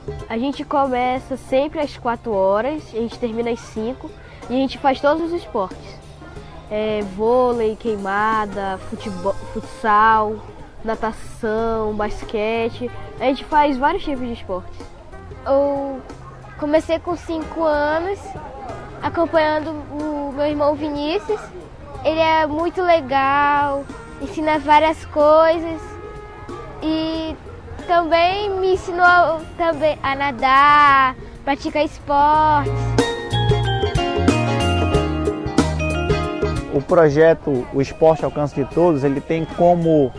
A gente começa sempre às 4 horas, a gente termina às 5 e a gente faz todos os esportes. Vôlei, queimada, futebol, futsal, natação, basquete. A gente faz vários tipos de esportes. Eu comecei com 5 anos, acompanhando o meu irmão Vinícius. Ele é muito legal, ensina várias coisas e também me ensinou a nadar, praticar esportes. O projeto O Esporte ao Alcance de Todos, ele tem como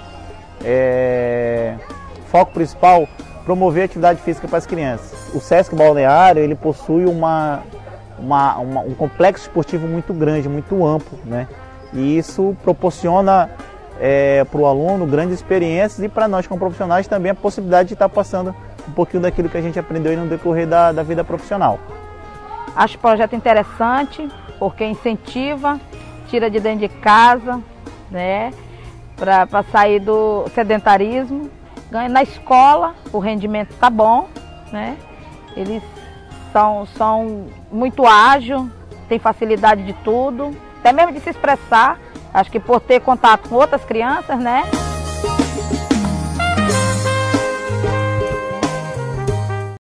foco principal promover a atividade física para as crianças. O Sesc Balneário, ele possui um complexo esportivo muito grande, muito amplo, né? E isso proporciona para o aluno grandes experiências e para nós como profissionais também a possibilidade de estar passando um pouquinho daquilo que a gente aprendeu aí no decorrer da vida profissional. Acho o projeto interessante porque incentiva, tira de dentro de casa, né, para sair do sedentarismo. Ganha na escola, o rendimento está bom, né? Eles são muito ágeis, têm facilidade de tudo, até mesmo de se expressar. Acho que por ter contato com outras crianças, né?